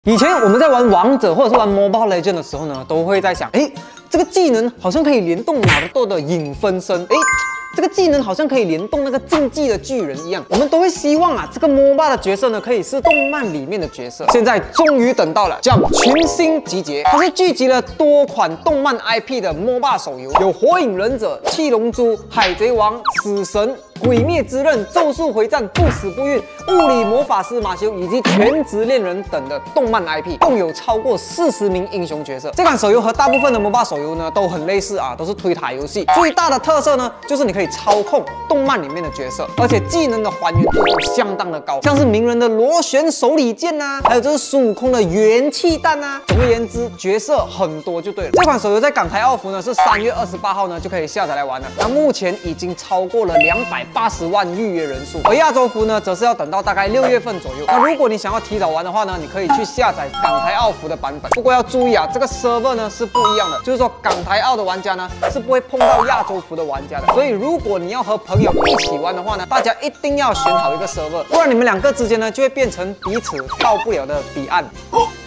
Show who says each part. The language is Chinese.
Speaker 1: 以前我们在玩王者或者是玩 Mobile Legends 的时候呢，都会在想，这个技能好像可以联动哪斗的影分身，这个技能好像可以联动那个竞技的巨人一样，我们都会希望啊，这个 MOBA 的角色呢，可以是动漫里面的角色。现在终于等到了 Jump 群星集结，它是聚集了多款动漫 IP 的 MOBA 手游，有火影忍者、七龙珠、海贼王、死神、鬼灭之刃、咒术回战、不死不孕、物理魔法师马修以及全职恋人等的动漫 IP， 共有超过40名英雄角色。这款手游和大部分的 MOBA 手游呢都很类似啊，都是推塔游戏。最大的特色呢，就是你可以操控动漫里面的角色，而且技能的还原度都相当的高，像是鸣人的螺旋手里剑呐，还有就是孙悟空的元气弹呐。总而言之，角色很多就对了。这款手游在港台澳服呢是3月28号呢就可以下载来玩了，那目前已经超过了280万预约人数，而亚洲服呢则是要等到大概6月份左右。那如果你想要提早玩的话呢，你可以去下载港台澳服的版本。不过要注意啊，这个 server 呢是不一样的，就是说港台澳的玩家呢是不会碰到亚洲服的玩家的。所以如果你要和朋友一起玩的话呢，大家一定要选好一个 server， 不然你们两个之间呢就会变成彼此到不了的彼岸。